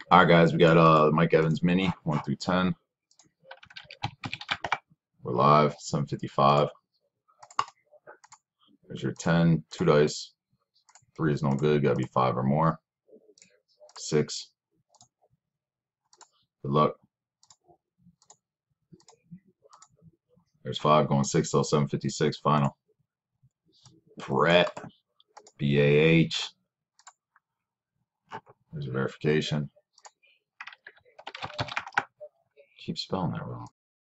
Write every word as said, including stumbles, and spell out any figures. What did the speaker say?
All right, guys, we got uh Mike Evans mini one through ten. We're live seven fifty-five. There's your ten, two dice. Three is no good. Got to be five or more. Six. Good luck. There's five going six till seven fifty-six final. Brett. B A H. There's a verification. Keep spelling that wrong.